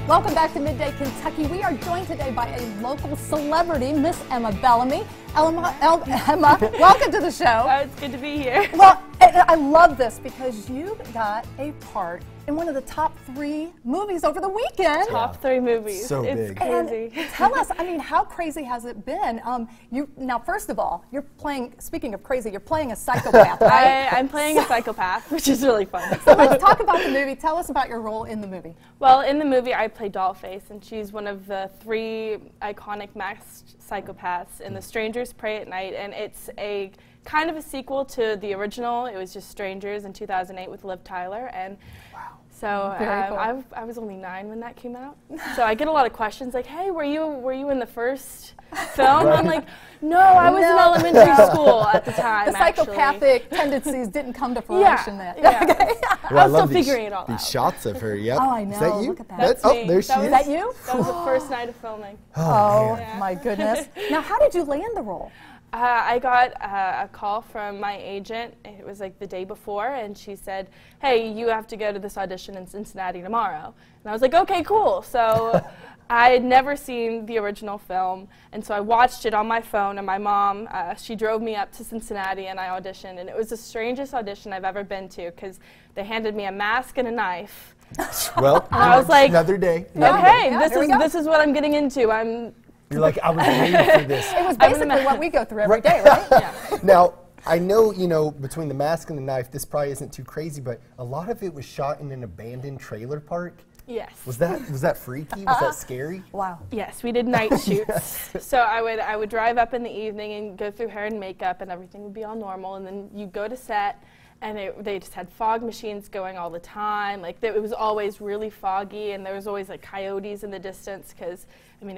Welcome back to Midday Kentucky. We are joined today by a local celebrity, Miss Emma Bellamy. Emma, welcome to the show. Oh, it's good to be here. Well, I love this because you got a part in one of the top 3 movies over the weekend. Top 3 movies. So it's big. crazy. And tell us, I mean, how crazy has it been? Now, first of all, you're playing, speaking of crazy, you're playing a psychopath, right? I'm playing a psychopath, which is really fun. So let's talk about the movie. Tell us about your role in the movie. Well, in the movie, I play Dollface, and she's one of the 3 iconic masked psychopaths in The Strangers Prey at Night, and it's a kind of a sequel to the original. It was just Strangers in 2008 with Liv Tyler, and so Cool. I was only 9 when that came out. So I get a lot of questions like, "Hey, were you in the first film?" I'm like, "No, I was in elementary school at the time." The psychopathic tendencies didn't come to fruition then. Okay. Well, I'm still figuring it all out. These shots of her, yep. Oh, I know. Is that you? Look at that. That's Oh, me. there she That is. Is that you? That was the first night of filming. Oh, man. my goodness. Now, how did you land the role? I got a call from my agent. It was like the day before, and she said, "Hey, you have to go to this audition in Cincinnati tomorrow." And I was like, "Okay, cool." So I had never seen the original film, and so I watched it on my phone, and my mom, she drove me up to Cincinnati, and I auditioned, and it was the strangest audition I've ever been to, because they handed me a mask and a knife. Well, I was like, another day. Okay, Yeah, here we go. this is what I'm getting into. You're like, I was waiting for this. It was basically what we go through every day, right? Yeah. Now, I know, between the mask and the knife, this probably isn't too crazy, but a lot of it was shot in an abandoned trailer park. Yes. Was that freaky? Was that scary? Wow. Yes, we did night shoots. So I would drive up in the evening and go through hair and makeup, and everything would be all normal. And then you go to set, and they just had fog machines going all the time. Like it was always really foggy, and there was always like coyotes in the distance because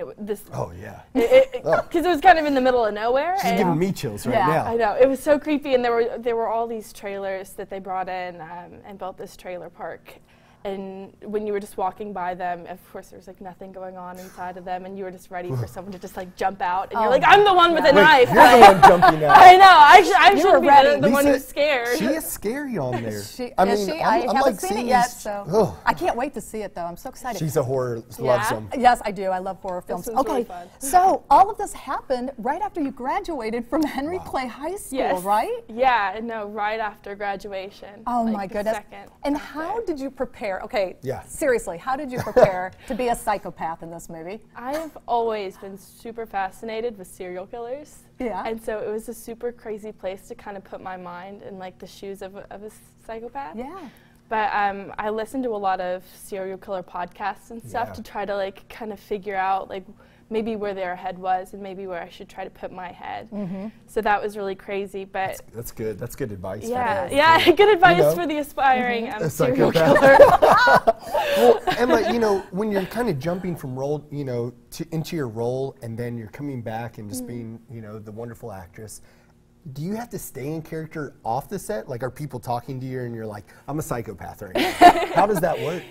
Oh, yeah. because it was kind of in the middle of nowhere. She's and giving me chills right Yeah. now. I know, it was so creepy, and there were all these trailers that they brought in and built this trailer park. And when you were just walking by them, of course, there was like nothing going on inside of them, and you were just ready for someone to just like jump out, and you're like, "I'm the one with a knife." You're the one jumping out. I know. I should be ready. the one Lisa, who's scared. She is scary on there. I I'm haven't like seen it seeing yet, these- so Ugh. I can't wait to see it, though. I'm so excited. She's a horror, loves them. Yes, I do. I love horror films. one's Okay, really fun. so all of this happened right after you graduated from Henry Clay High School, Yes. right? Yeah, no, right after graduation. Oh like my the goodness. second And after. how did you prepare? Okay, Yeah. seriously, how did you prepare to be a psychopath in this movie? I've always been super fascinated with serial killers. Yeah. And so it was a super crazy place to kind of put my mind in like the shoes of a psychopath. Yeah. But I listened to a lot of serial killer podcasts and stuff Yeah. to try to like kind of figure out like maybe where their head was and maybe where I should try to put my head. So that was really crazy. But That's good. That's good advice. yeah, good advice for the aspiring A serial psychopath. killer. Well, Emma, when you're kind of jumping from role, into your role, and then you're coming back and just being, the wonderful actress, do you have to stay in character off the set? Like, are people talking to you and you're like, I'm a psychopath right now? How does that work?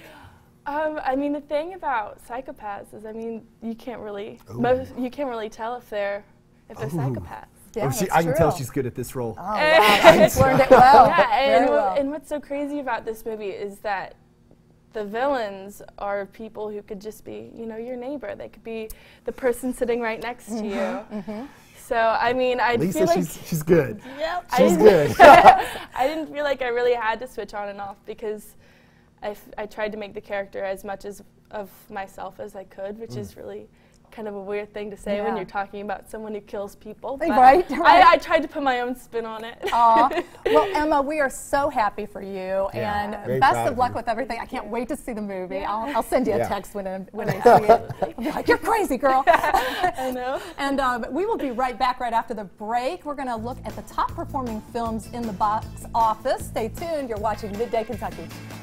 The thing about psychopaths is, you can't really tell if they're psychopaths. Yeah, I can tell true. she's good at this role. Oh, wow. She's learned it well. Yeah, Very well. and what's so crazy about this movie is that the villains are people who could just be, your neighbor. They could be the person sitting right next to you. So, I Lisa, feel like she's good. Yep. She's good. I didn't feel like I really had to switch on and off because I tried to make the character as much of myself as I could, which is really kind of a weird thing to say when Yeah. you're talking about someone who kills people. But Right. I tried to put my own spin on it. Aw. Well, Emma, we are so happy for you, Yeah, and very best proud of of luck you. with everything. I can't wait to see the movie. I'll send you a Yeah. text when I see it. I'll be like, you're crazy, girl. I know. And we will be right back right after the break. We're going to look at the top performing films in the box office. Stay tuned. You're watching Midday Kentucky.